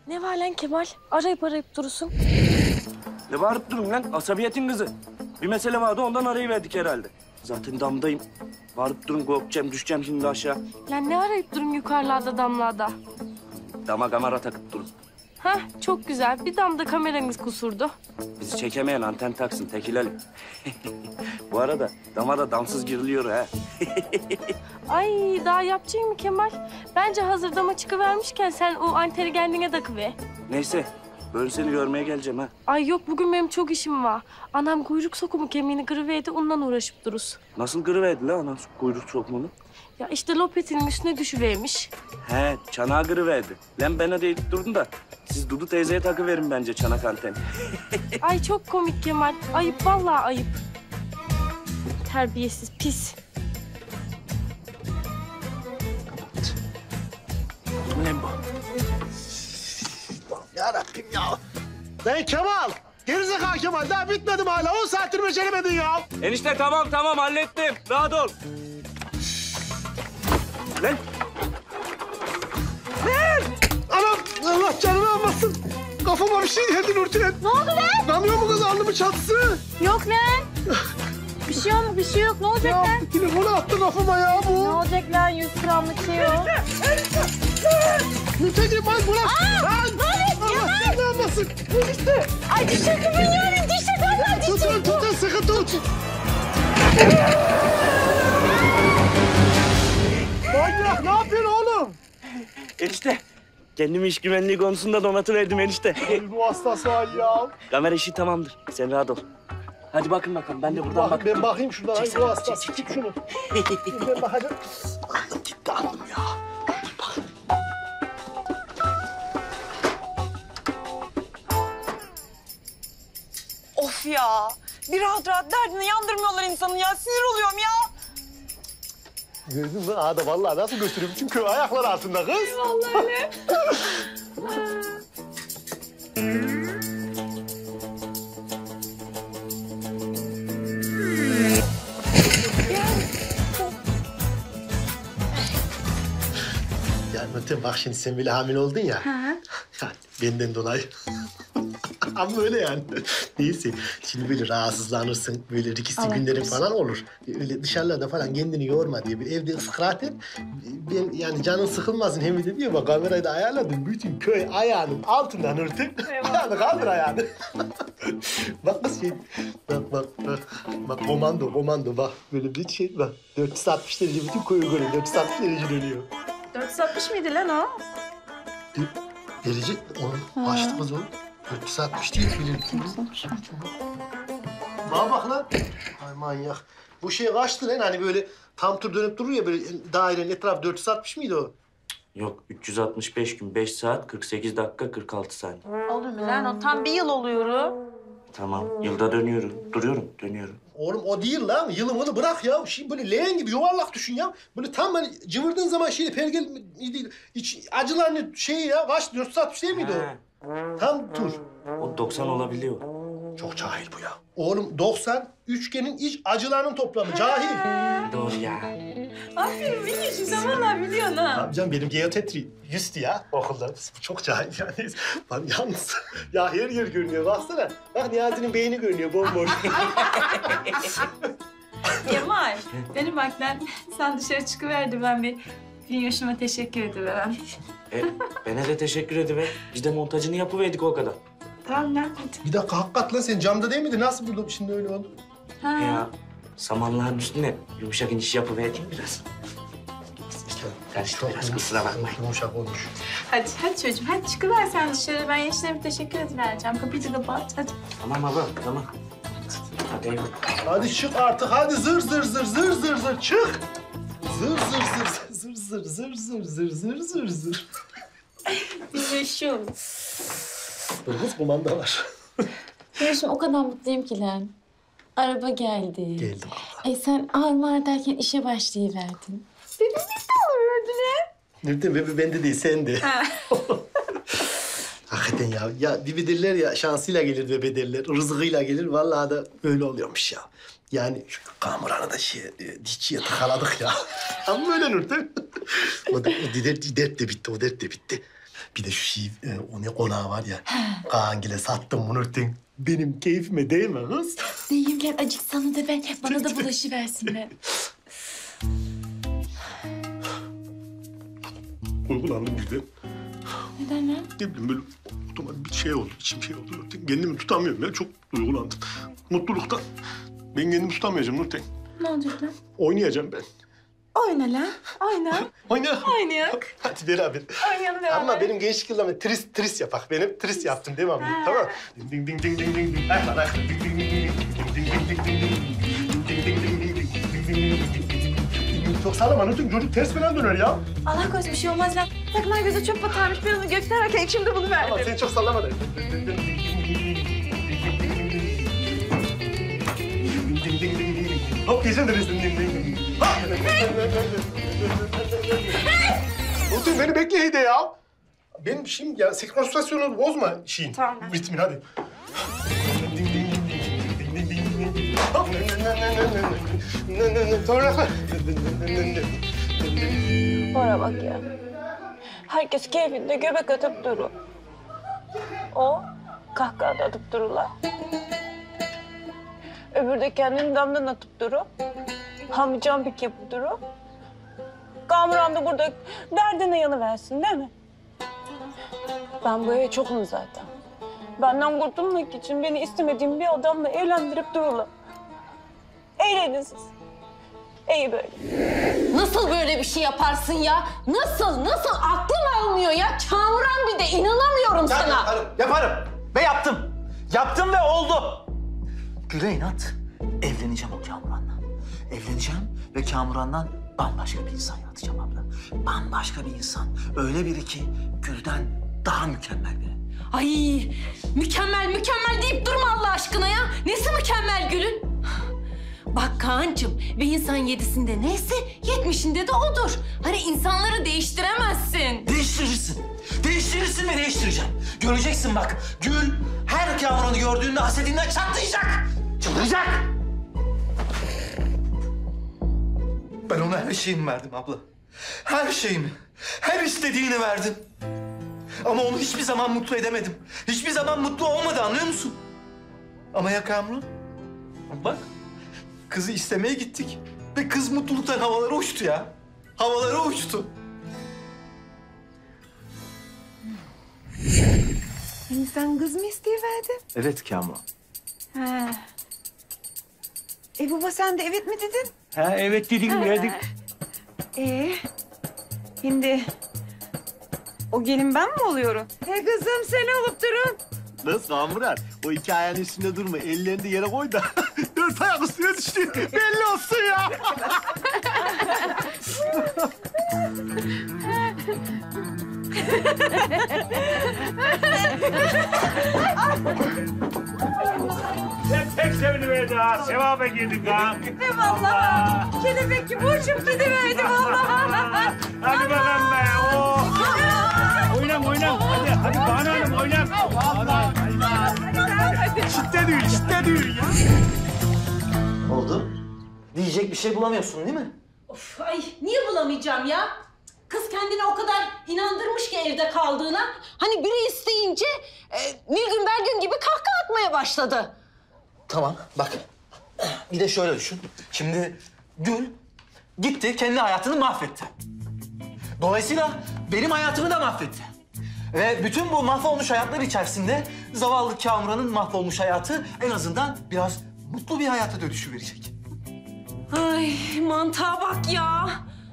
Ne var lan Kemal? Arayıp durursun. Ne bağırıp durun lan? Asabiyetin kızı. Bir mesele vardı ondan arayıverdik herhalde. Zaten damdayım. Bağırıp durun korkacağım, düşeceğim şimdi aşağı. Lan ne arayıp durun yukarılarda damlarda? Dama kamera takıp durun. Hah çok güzel. Bir damda kameranız kusurdu. Bizi çekemeyen anten taksın Tekil Ali. Bu arada dama da damsız giriliyor ha. Ay daha yapacak mı Kemal? Bence hazır dama çıkıvermişken sen o anteni kendine takıver. Neyse, ben seni görmeye geleceğim ha. Ay yok bugün benim çok işim var. Anam kuyruk sokumu kemiğini kırıverdi ondan uğraşıp dururuz. Nasıl kırıverdi lan ana kuyruk sokmunu? Ya işte lopetinin üstüne düşüvermiş. He, çanağı kırıverdi. Lan bana deyip durdun da siz Dudu teyzeye takıverin bence çanak anteni. Ay çok komik Kemal. Ayıp vallahi ayıp. Terbiyesiz pis. Lan bu. Yarabbim ya. Lan Kemal! Gerizekalı Kemal daha bitmedim hala. 10 saattir beceremedin ya. Enişte tamam hallettim. Rahat ol. Lan Anam Allah canını almasın. Kafama bir şey geldi Nurten. Ne oldu lan? Anlıyor mu kız alnımın çatısı? Yok lan. Bir şey yok. Ne olacak Ya lan? telefonu attı kafama ya bu. Ne olacak lan? 100 gramlık şey o. Nurten'ciğim bak bırak. Lan! Allah canını almasın. İşte. Ay diş çakı biliyorum. Diş çakı Allah diş çakı. Tutun sıkı tut. Manyak ne yapıyorsun oğlum? enişte. Kendimi iş güvenliği konusunda donatıverdim enişte. Ay bu hastası var ya. Kamera işi tamamdır. Sen rahat ol. Hadi bakın bakalım. Ben de buradan Bak, ben bakayım şuradan. Ay Çeksene, bu hastası. çek. Tut şunu. Ben bakacağım. Anladım gitti anladım ya. Of ya. Bir rahat derdini yandırmıyorlar insanın ya. Sinir oluyorum ya. Gördün mü? Aha da vallahi nasıl götürüyorum? Çünkü ayaklar altında kız. Vallahi öyle. Ya Nurten bak şimdi sen böyle hamile oldun ya. Yani benden dolayı. Ama böyle yani. Neyse. Şimdi böyle rahatsızlanırsın. Böyle rikisli günlerin falan olur. Öyle dışarılarda falan kendini yorma diye. Bir evde ıskrat et. Ben yani canın sıkılmasın hem de diyor. Bak kamerayı da ayarladım. Bütün köy ayağının altından Nurten. Ayağını kaldır ayağını. Bak kız şey. Bak. Bak komando bak. Böyle bir şey bak. 460 derece bütün koyu görüyor. 460 derece dönüyor. 460 mıydı lan o? Derece onun kaçtı kız o? 460 değil bilir. Bana bak lan. Ay manyak. Bu şey kaçtı lan hani böyle tam tur dönüp durur ya böyle dairenin etrafı 460 mıydı o? Yok 365 gün 5 saat 48 dakika 46 saniye. Olur mu lan? O tam bir yıl oluyor. Tamam yılda dönüyorum. Dönüyorum. Oğlum o değil lan. Yılımını bırak ya. Şimdi böyle leğen gibi yuvarlak düşün ya. Böyle tam hani cıvırdığın zaman şeyi pergel değil. Acılarını şeyi ya. Kaç 460 değil miydi o? Tam tur. O 90 olabiliyor. Çok cahil bu ya. Oğlum 90 üçgenin iç acılarının toplamı. Cahil. Doğru ya. Aferin biliyorsun. Sen vallahi biliyorsun ha. Abi canım benim geometri 100'tü ya okulda. Bu çok cahil yani. Lan yalnız ya her yer görünüyor baksana. Bak Niyazi'nin beyni görünüyor bomboş. Kemal. Benim bak lan. Sen dışarı çıkıverdi. Ben bir Günyoş'uma teşekkür ediverem. Bana de teşekkür ediver. Biz de montajını yapıverdik o kadar. Tamam lan hadi. Bir dakika hakikaten lan sen camda değil miydin? Nasıl burada şimdi öyle oldu? Ya samanlığın üstüne yumuşak iniş yapıverdik biraz. Karıştı biraz kusura bakmayın. Yumuşak olmuş. Hadi çocuğum. Hadi çıkıver sen dışarı. Ben Yeşil'e bir teşekkür edivereceğim. Kapıyı da kapat. Hadi. Tamam baba tamam. Hadi eyvallah. Hadi çık artık hadi zır çık. Zır. Günyoş'um. Kız kumanda var. Görüşüm o kadar mutluyum ki lan. Araba geldi. Geldim. Ay sen ağır derken işe başlayıverdin. Nurten bebe bende değil sende. Hakikaten ya. Ya bir derler ya şansıyla gelir bebe derler. Rızkıyla gelir. Vallahi da öyle oluyormuş ya. Yani şu kamuranı da dişçiye tıkaladık ya. Ama böyle Nurten. O dert de bitti. Bir de şu şey, o ne konağı var ya. Kaangil'e sattım bunu Nurten. Benim keyfime değil mi kız? Deyim gel acık sana da ben. Bana da bulaşıversinler. Uygulandım birden. Neden lan? Ne bileyim böyle otomatik bir şey oldu, içim şey oldu Nurten. Kendimi tutamıyorum ya, çok duygulandım. Mutluluktan. Ben kendimi tutamayacağım Nurten. Ne olacak lan? Oynayacağım ben. Oyna lan. Oyna. Oyna. Oynayak. Hadi beraber. Oynayalım beraber. Ama benim gençlik yıllarımda tris yapak. Benim tris yaptım değil mi abi? Tamam. Ding ding ding ding ding ding ding. Ayaklar, ayaklar. Ding ding ding ding ding. Ding ding ding ding ding. Ding ding ding ding ding. Ding ding ding ding ding. Çok sağlam anlatın. Çocuk ters falan döner ya. Allah korusun bir şey olmaz lan. Sakın göze çöp batarmış. Ben onu göstererken şimdi bunu verdim. Ama sen çok sallama da. Hop geçen de resim. Otur beni bekle Heyde ya. Benim şimdi ya senkronizasyonu bozma şeyin. Tamam. Ritmin hadi. Sonra Bana bak ya. Herkes keyfinde göbek atıp durur. O kahkaha da atıp dururlar. Öbürü de kendini damdan atıp durur. Hamı jumping yapıp durur. Kamuran da burada derdine yanıversin değil mi? Ben bu eve çokum zaten. Benden kurtulmak için beni istemediğim bir adamla evlendirip dururlar. Eğlenin siz. İyi böyle. Nasıl böyle bir şey yaparsın ya? Nasıl? Aklım almıyor ya. Kamuran bir de inanamıyorum sana. Yaparım. Ve yaptım. Yaptım ve oldu. Güle inat evleneceğim o Kamuran'la. Evleneceğim ve Kamuran'dan bambaşka bir insan yaratacağım abla. Bambaşka bir insan. Öyle biri ki Gül'den daha mükemmel biri. Ay mükemmel deyip durma Allah aşkına ya. Nesi mükemmel Gül'ün? Bak Kaan'cığım bir insan 7'sinde neyse 70'inde de odur. Hani insanları değiştiremezsin. Değiştirirsin. Değiştirirsin ve değiştireceğim. Göreceksin bak. Gül her Kamuran'ı gördüğünde hasedinden çatlayacak. Çıldıracak. Ben ona her şeyimi verdim abla. Her şeyimi. Her istediğini verdim. Ama onu hiçbir zaman mutlu edemedim. Hiçbir zaman mutlu olmadı anlıyor musun? Ama ya Kamuran? Bak. Kızı istemeye gittik. Ve kız mutluluktan havalara uçtu ya. Havalara uçtu. Sen kız mı isteyiverdin? Evet Kamuran. Ha. Baba sen de evet mi dedin? Ha evet dedik verdik. Şimdi o gelin ben mi oluyorum? He kızım sen olup durun. Kız Kamuran, o iki ayağın üstünde durma. Ellerini de yere koy da dört ayak üstüne düştü. Belli olsun ya. Pek seviniverdi ha. Sevaba girdik ha. Vallahi kelebek gibi uçup gidiverdi vallahi. Hadi bakalım be. Oh. Oynan. Hadi Banu Hanım oynan. Şiddet düğün ya. Oldu. Diyecek bir şey bulamıyorsun değil mi? Of, ay niye bulamayacağım ya? Kız kendini o kadar inandırmış ki evde kaldığına. Hani biri isteyince Nilgün Belgün gibi kahkaha atmaya başladı. Tamam bak. Bir de şöyle düşün. Şimdi Gül gitti kendi hayatını mahvetti. Dolayısıyla benim hayatımı da mahvetti. Ve bütün bu mahvolmuş hayatlar içerisinde zavallı Kamuran'ın mahvolmuş hayatı en azından biraz mutlu bir hayata dönüşü verecek. Ay mantığa bak ya.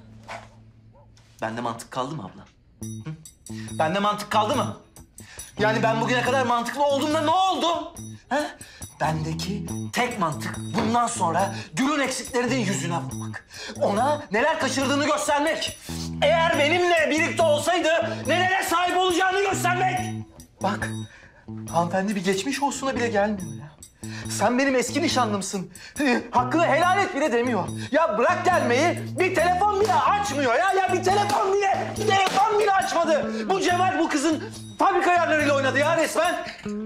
Bende mantık kaldı mı abla? Hı? Bende mantık kaldı mı? Yani ben bugüne kadar mantıklı olduğumda ne oldu? He? Bendeki tek mantık bundan sonra Gül'ün eksiklerinin yüzüne vurmak. Ona neler kaçırdığını göstermek. Eğer benimle birlikte olsaydı nelere sahip olacağını göstermek. Bak, hanımefendi bir geçmiş olsuna bile gelmiyor ya. Sen benim eski nişanlımsın. Hakkını helal et bile demiyor. Ya bırak gelmeyi, bir telefon bile açmıyor ya. Ya bir telefon bile açmadı. Bu Cemal bu kızın fabrika ayarlarıyla oynadı ya resmen.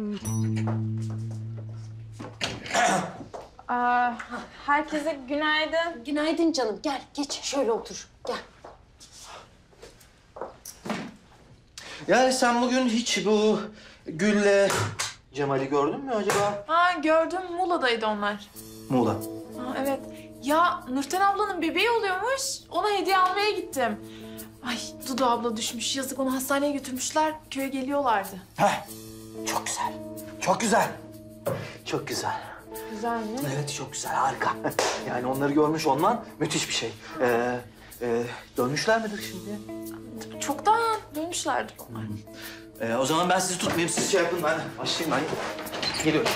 Herkese günaydın. Günaydın canım. Gel geç şöyle otur. Gel. Yani sen bugün hiç bu Gül'le Cemal'i gördün mü acaba? Ha gördüm, Muğla'daydı onlar. Muğla. Ha, evet. Ya Nurten ablanın bebeği oluyormuş. Ona hediye almaya gittim. Ay Dudu abla düşmüş. Yazık, onu hastaneye götürmüşler. Köye geliyorlardı. Heh, çok güzel. Çok güzel. Çok güzel. Güzel mi? Evet, çok güzel, harika. Yani onları görmüş olman müthiş bir şey. Dönmüşler midir şimdi? Çoktan dönmüşlerdir onlar. O zaman ben sizi tutmayayım, siz şey yapın. Ben başlayayım, ben geliyorum.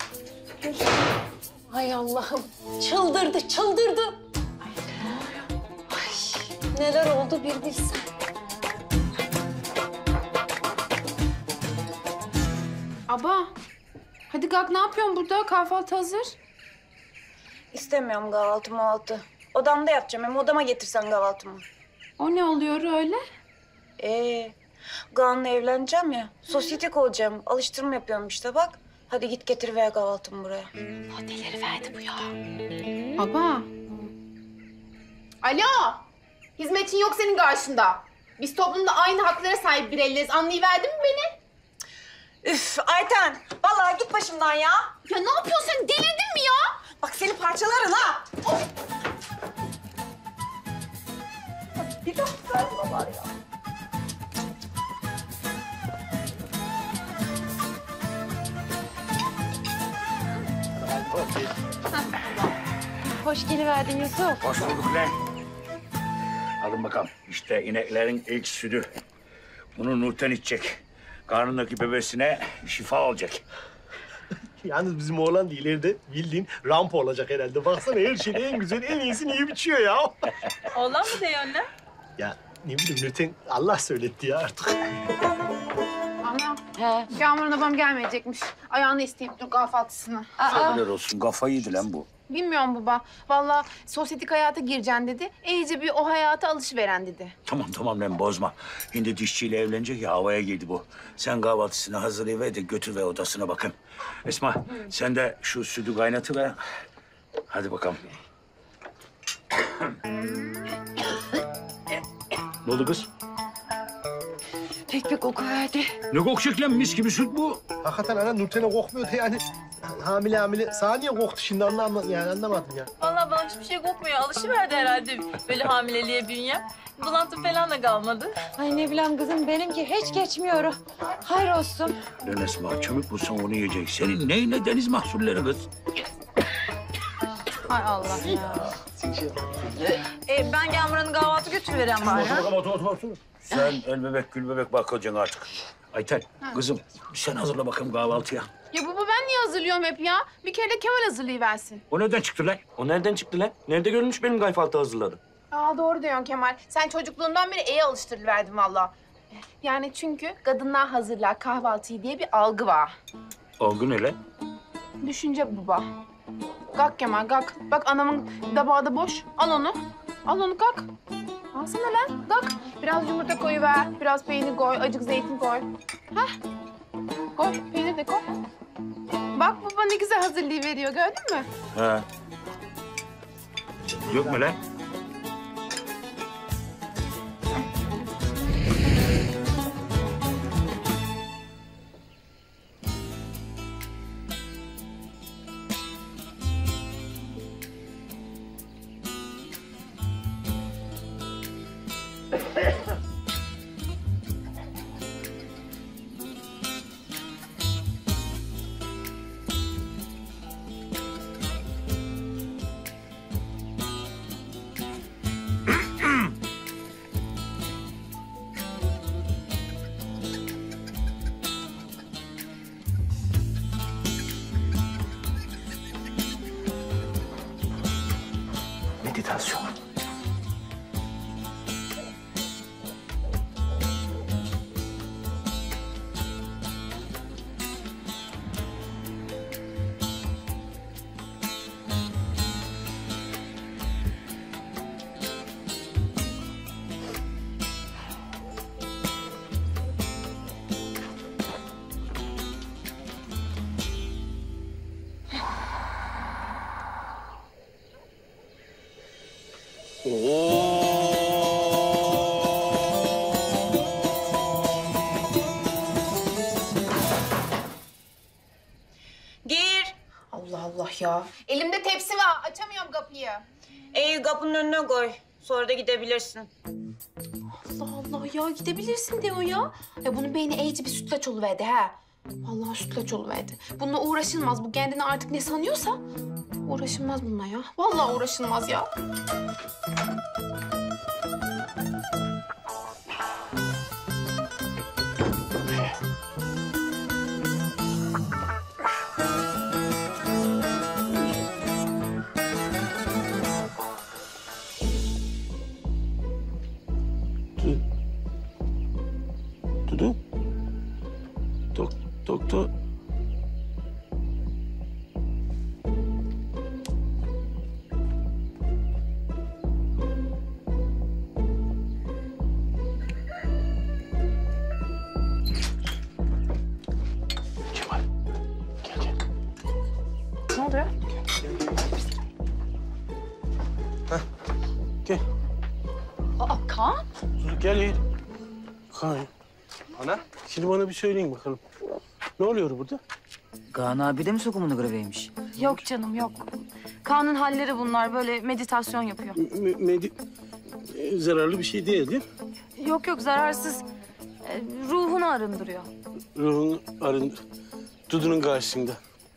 Ay Allah'ım. Çıldırdı, çıldırdı. Ay, neler oldu bir bilsen. Aba, hadi kalk, ne yapıyorsun burada? Kahvaltı hazır. İstemiyorum kahvaltı. Odamda yapacağım. Hem odama getirsen kahvaltımı. O ne oluyor öyle? Kaan'la evleneceğim ya. Sosyetik olacağım. Alıştırma yapıyorum işte bak. Hadi git getir ver kahvaltımı buraya. Aba. Alo. Hizmetçin yok senin karşında. Biz toplumda aynı haklara sahip bireyleriz. Anlayıverdin mi beni? Üf Ayten. Vallahi git başımdan ya. Ya ne yapıyorsun sen? Delirdin mi ya? Bak seni parçalarım ha. Bir dakika var ya. Hoş geliverdin Yusuf. Hoş bulduk lan. Alın bakalım. İşte ineklerin ilk sütü. Bunu Nurten içecek. Karnındaki bebesine şifa olacak. Yalnız bizim oğlan da ileride bildiğin rampa olacak herhalde. Baksana her şeyin en güzel, en iyisini yiyip içiyor ya. Oğlan mı diyor anne? Ya ne bileyim Nurten Allah söyletti ya artık. Ana. Kamuran babam gelmeyecekmiş. Ayağını isteyip dur kahvaltısını. Sabırlar olsun. Kafayı yedi lan bu. Bilmiyorum baba. Vallahi sosyetik hayata gireceksin dedi. İyice bir o hayata alışıveren dedi. Tamam lan bozma. Şimdi dişçiyle evlenecek ya, havaya girdi bu. Sen kahvaltısını hazırlayıver de götür ve odasına bakın. Esma sen de şu sütü kaynatıver. Hadi bakalım. Ne oldu kız? Pek bir koku verdi. Ne kokacak lan, mis gibi süt bu. Hakikaten ana Nurten'e kokmuyordu yani. Hamile saniye koktu şimdi anlamadım ya. Vallahi bana hiçbir şey kokmuyor. Alışıverdi herhalde böyle hamileliğe bünyem. Bulantı falan da kalmadı. Ay ne bileyim kızım benimki hiç geçmiyor. Hayır olsun. Lan Esma, çabuk bulsan onu yiyecek. Senin neyine deniz mahsulleri kız? Hay Allah ya. Ben Gamuran'ın kahvaltı götürüveren bari. Otur bakalım, otur. Sen el bebek gül bebek bakacaksın artık. Ayten, kızım sen hazırla bakalım kahvaltıya. Ya baba ben niye hazırlıyorum hep ya? Bir kere de Kemal hazırlayıversin. O nereden çıktı lan? O nereden çıktı lan? Nerede görülmüş benim kahvaltı hazırladım? Aa doğru diyorsun Kemal. Sen çocukluğundan beri iyi alıştırıverdin vallahi. Yani çünkü kadınlar hazırlar kahvaltıyı diye bir algı var. Algı ne lan? Düşünce baba. Kalk Kemal kalk. Bak anamın tabağı da boş. Al onu. Al onu kalk. Alsana lan kalk. Biraz yumurta koyuver. Biraz peynir koy. Acık zeytin koy. Hah. Koy peynir de koy. Bak baba ne güzel hazırlayıveriyor gördün mü? He. Yok mu lan? Meditasyon. Allah ya. Elimde tepsi var. Açamıyorum kapıyı. İyi kapının önüne koy. Sonra da gidebilirsin. Allah Allah ya gidebilirsin diyor ya. Ya bunun beyni iyice bir sütlaç oluverdi ha. Vallahi sütlaç oluverdi. Bununla uğraşılmaz. Bu kendini artık ne sanıyorsa uğraşılmaz bununla ya. Vallahi uğraşılmaz ya. Dudu. Doktor. Cemal. Gel. Ne oluyor? Gel. Aa Kaan. Dur gel. Kaan. Ana. Şimdi bana bir söyleyin bakalım. Ne oluyor burada? Kaan abi de mi sokumunu greveymiş? Yok canım yok. Kaan'ın halleri bunlar. Böyle meditasyon yapıyor. Zararlı bir şey değil değil mi? Yok zararsız. Ruhunu arındırıyor. Ruhunu arındır. Dudu'nun karşısında.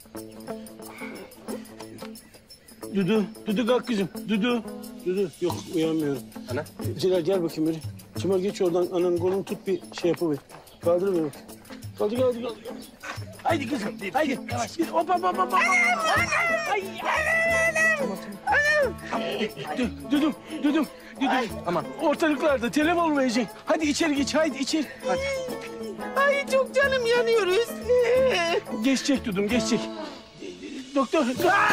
Dudu kalk kızım. Dudu. Yok uyanmıyorum. Ana. Celal gel bakayım böyle. Cemal geç oradan ananın kolunu tut bir şey yapıver. Kaldır beni bak. Kaldır. Haydi kızım. Haydi. Yavaş. Hop. Ay. Tamam. Dudum. Aman. Ortalıklarda telef olmayacak. Hadi içeri geç. Haydi içeri. Hadi. Ay çok canım yanıyoruz. Geçecek Dudum geçecek. Doktor.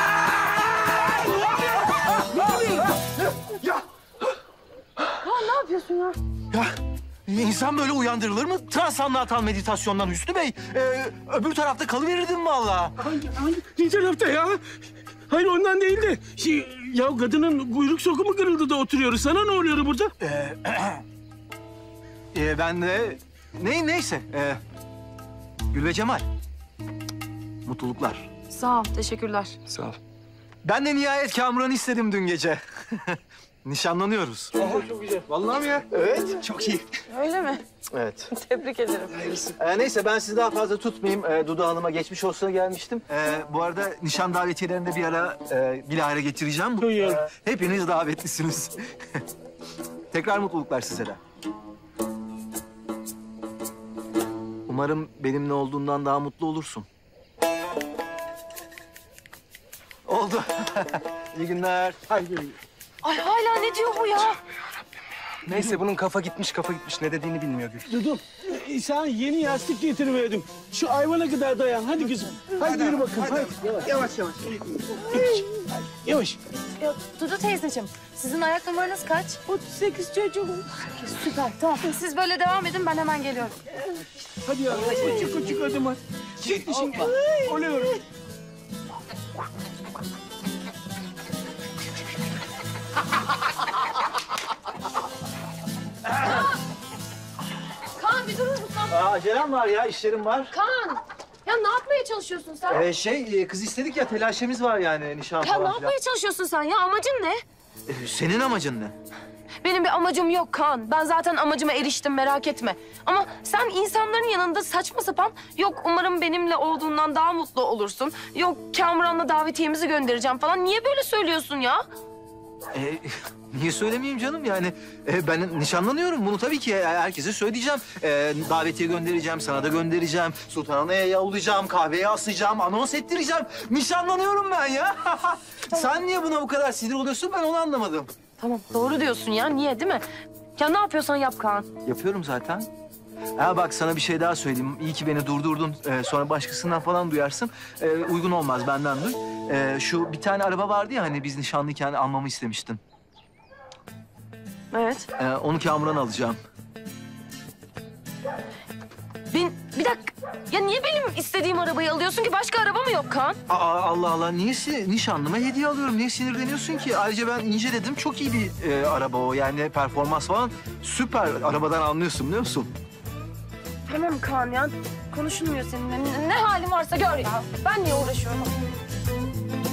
Ne yapıyorsun ya? Ya insan böyle uyandırılır mı? Transandantal meditasyondan Hüsnü Bey. Öbür tarafta kalıverirdim vallahi. Hangi tarafta ya? Hayır ondan değil de. Ya kadının kuyruk sokumu kırıldı da oturuyoruz. Sana ne oluyor burada? Ben de... Neyse. Gül ve Cemal. Mutluluklar. Sağ ol, teşekkürler. Sağ ol. Ben de nihayet Kamuran'ı istedim dün gece. Nişanlanıyoruz. Çok güzel. Vallahi mi ya? Evet, çok iyi. Öyle mi? Evet. Tebrik ederim. Neyse ben sizi daha fazla tutmayayım. Dudu Hanım'a geçmiş olsuna gelmiştim. Bu arada nişan davetiyelerini de bir ara bilahare getireceğim. Duyuyorum. Hepiniz davetlisiniz. Tekrar mutluluklar size de. Umarım benimle olduğundan daha mutlu olursun. Oldu. İyi günler. Haydi. Ay hala ne diyor bu ya? Neyse bunun kafa gitmiş. Ne dediğini bilmiyor Gül. Dudum, sana yeni yastık getiriverdim. Şu ayvana kadar dayan. Hadi kızım. Hadi yürü bakalım. Hadi. Yavaş. Yavaş. Ya Dudu teyzeciğim, sizin ayak numaranız kaç? 38 çocuğum. Süper, tamam. Siz böyle devam edin, ben hemen geliyorum. Hadi ya. Küçük adım at. Çek dişini. Oluyor. Kaan bir durur musun? Acelem var ya, işlerim var. Kaan. Ya ne yapmaya çalışıyorsun sen? Kız istedik ya, telaşemiz var yani nişan Ya falan ne filan. yapmaya çalışıyorsun sen ya? Amacın ne? Senin amacın ne? Benim bir amacım yok Kaan. Ben zaten amacıma eriştim, merak etme. Ama sen insanların yanında saçma sapan... Yok umarım benimle olduğundan daha mutlu olursun. Yok Kamuran'la davetiyemizi göndereceğim falan. Niye böyle söylüyorsun ya? Niye söylemeyeyim canım yani? Ben nişanlanıyorum. Bunu tabii ki herkese söyleyeceğim. Davetiye göndereceğim, sana da göndereceğim. Sultanahmet'e yollayacağım, kahveye asacağım, anons ettireceğim. Nişanlanıyorum ben ya. Sen niye buna bu kadar sinir oluyorsun? Ben onu anlamadım. Tamam doğru diyorsun ya. Niye değil mi? Ya ne yapıyorsan yap Kaan. Yapıyorum zaten. Ha bak sana bir şey daha söyleyeyim. İyi ki beni durdurdun. Sonra başkasından falan duyarsın. Uygun olmaz, benden duy. Şu bir tane araba vardı ya hani biz nişanlıyken almamı istemiştin. Evet. Onu Kamuran'a alacağım. Bir dakika. Ya niye benim istediğim arabayı alıyorsun ki? Başka araba mı yok Kaan? Allah Allah. Niye nişanlıma hediye alıyorum? Niye sinirleniyorsun ki? Ayrıca ben inceledim. Çok iyi bir araba o. Yani performans falan süper. Arabadan anlıyorsun biliyor musun? Tamam Kaan ya. Konuşulmuyor seninle. Ne halin varsa gör ya. Ben niye uğraşıyorum?